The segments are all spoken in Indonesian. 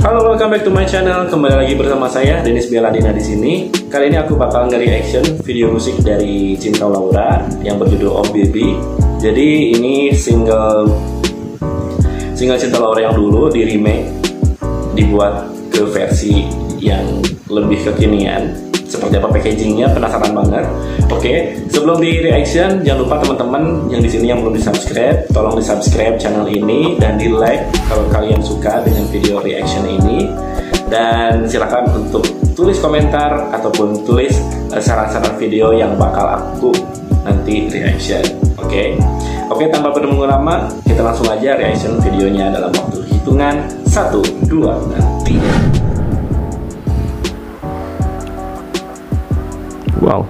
Halo, welcome back to my channel. Kembali lagi bersama saya Dennis Beladina di sini. Kali ini aku bakal nge-reaction video musik dari Cinta Laura yang berjudul Oh Baby. Jadi ini single Cinta Laura yang dulu di remake, dibuat ke versi yang lebih kekinian. Seperti apa packagingnya, penasaran banget. Oke, sebelum di reaction, jangan lupa teman-teman yang di sini yang belum di-subscribe, tolong di-subscribe channel ini dan di-like kalau kalian suka dengan video reaction ini. Dan silakan untuk tulis komentar ataupun tulis saran-saran video yang bakal aku nanti reaction. Oke, tanpa menunggu lama, kita langsung aja reaction videonya dalam waktu hitungan 1, 2, dan 3. Wow,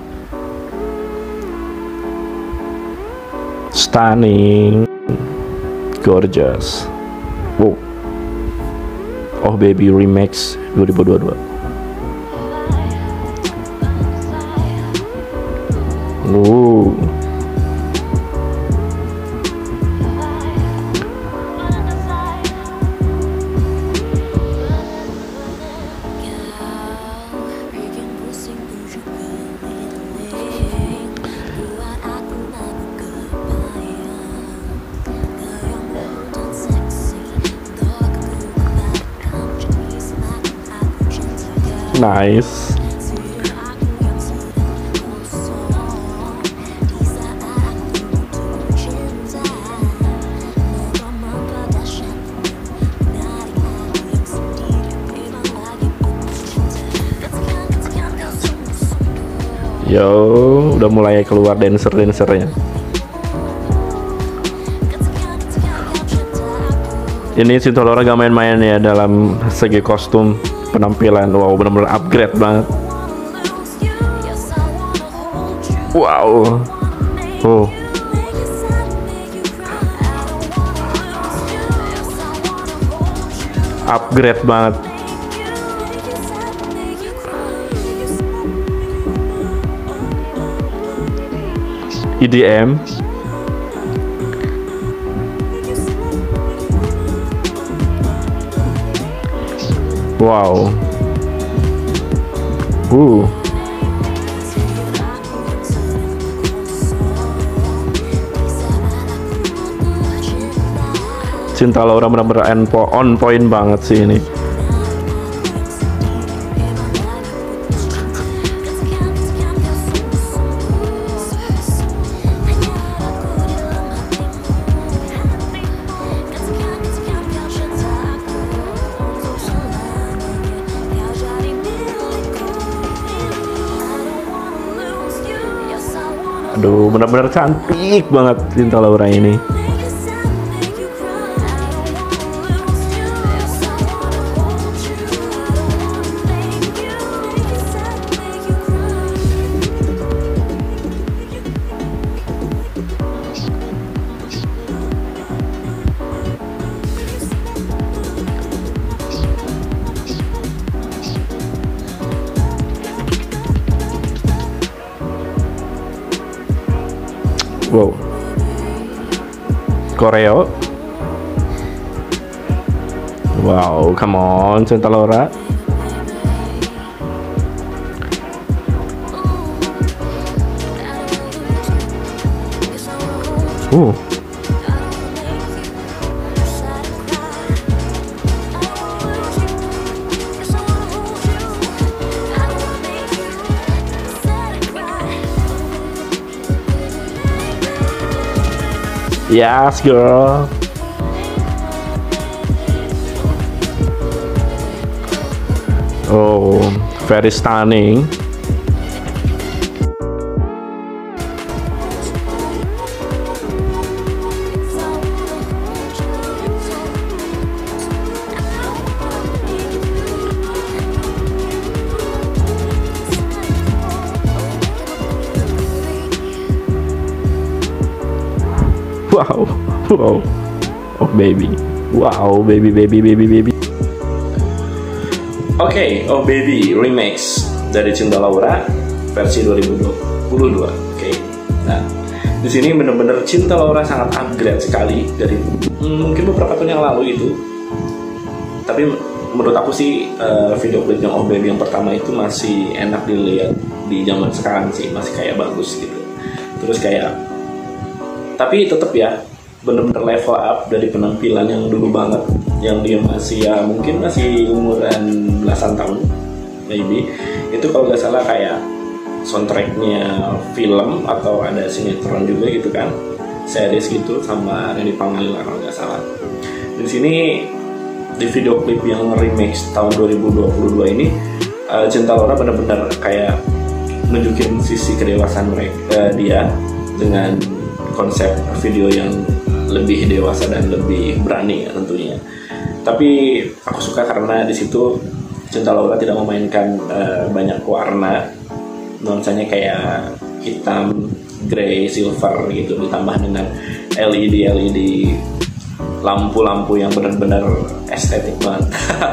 stunning, gorgeous. Wow, Oh Baby Remix 2022. Nice. Yo, udah mulai keluar dancer-dancernya. Ini Cinta Laura gak main-main ya dalam segi kostum, penampilan. Wow, benar-benar upgrade banget. Wow. Oh. Upgrade banget. EDM. Wow. Cinta Laura benar-benar on point banget sih ini. Aduh, benar-benar cantik banget Cinta Laura ini. Wow, koreo. Wow, come on Cinta Laura. Yes, girl. Oh, very stunning. Wow, oh baby, wow, baby. Oke, Oh Baby Remix dari Cinta Laura versi 2022. Oke, nah di sini bener-bener Cinta Laura sangat upgrade sekali dari mungkin beberapa tahun yang lalu itu. Tapi menurut aku sih video klip yang Oh Baby yang pertama itu masih enak dilihat di zaman sekarang sih, masih kayak bagus gitu. Terus kayak, tapi tetap ya bener-bener level up dari penampilan yang dulu banget, yang dia masih ya mungkin masih umuran belasan tahun maybe. Itu kalau nggak salah kayak soundtracknya film atau ada sinetron juga gitu kan, series gitu sama Randy Pangalila kalau nggak salah. Di sini di video klip yang remix tahun 2022 ini, Cinta Laura benar-benar kayak nunjukin sisi kedewasaan mereka, dia dengan konsep video yang lebih dewasa dan lebih berani ya tentunya. Tapi aku suka karena di situ Cinta Laura tidak memainkan banyak warna, nuansanya kayak hitam, grey, silver gitu, ditambah dengan LED lampu-lampu yang benar-benar estetik banget.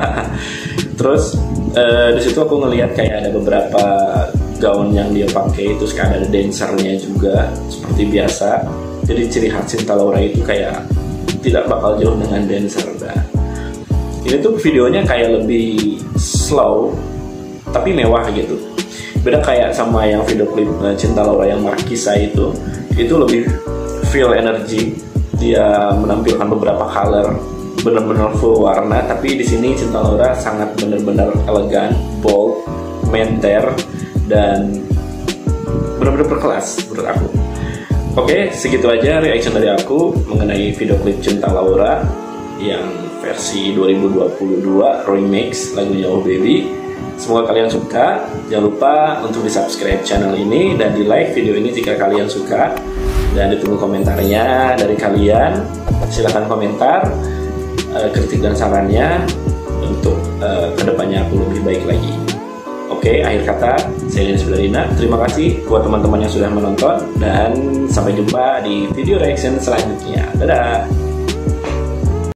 Terus di situ aku ngelihat kayak ada beberapa gaun yang dia pakai, terus kayak ada dancernya juga seperti biasa. Jadi ciri khas Cinta Laura itu kayak tidak bakal jauh dengan dancer. Nah, ini tuh videonya kayak lebih slow tapi mewah gitu. Beda kayak sama yang video klip Cinta Laura yang Markisa itu lebih feel energy. Dia menampilkan beberapa color, benar-benar full warna. Tapi di sini Cinta Laura sangat benar-benar elegan, bold, menter, dan benar-benar berkelas menurut aku. Oke, segitu aja reaction dari aku mengenai video klip Cinta Laura yang versi 2022 remix lagunya Oh Baby. Semoga kalian suka. Jangan lupa untuk di-subscribe channel ini dan di-like video ini jika kalian suka. Dan ditunggu komentarnya dari kalian. Silahkan komentar kritik dan sarannya untuk kedepannya aku lebih baik lagi. Oke, akhir kata, saya Denis Belalina. Terima kasih buat teman-teman yang sudah menonton dan sampai jumpa di video reaction selanjutnya. Dadah!